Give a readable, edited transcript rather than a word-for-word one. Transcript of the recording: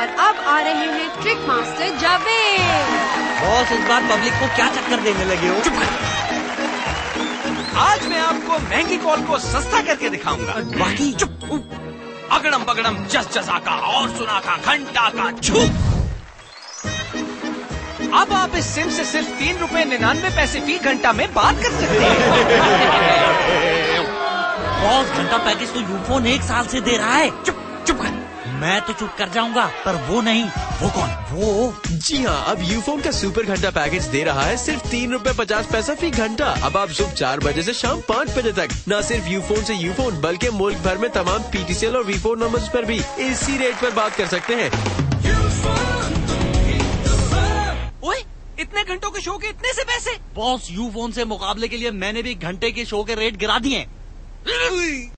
और अब आ रहे हैं ट्रिक मास्टर जावेद। बॉस इस बार पब्लिक को क्या चक्कर देने लगे हो? आज मैं आपको महंगी कॉल को सस्ता करके दिखाऊंगा। बाकी चुप। अगड़म बगड़म जस जसा का और सुना का घंटा का छुप। अब आप इस सिम से सिर्फ 3 रुपए 99 पैसे फी घंटा में बात कर सकते हैं। बॉस घंटा पैकेज तो यूफोन 1 साल से दे रहा है। चुप चुप कर। मैं तो चुप कर जाऊंगा, पर वो नहीं। वो कौन? वो जी हाँ, अब यूफोन का सुपर घंटा पैकेज दे रहा है सिर्फ 3 रुपए 50 पैसा फी घंटा। अब आप सुबह 4 बजे से शाम 5 बजे तक न सिर्फ यूफोन से यूफोन बल्कि मुल्क भर में तमाम PTCL और वीफोन नंबर्स पर भी इसी रेट पर बात कर सकते हैं। ओए, इतने घंटों के शो के इतने से पैसे? बॉस यूफोन से मुकाबले के लिए मैंने भी घंटे के शो के रेट गिरा दिए।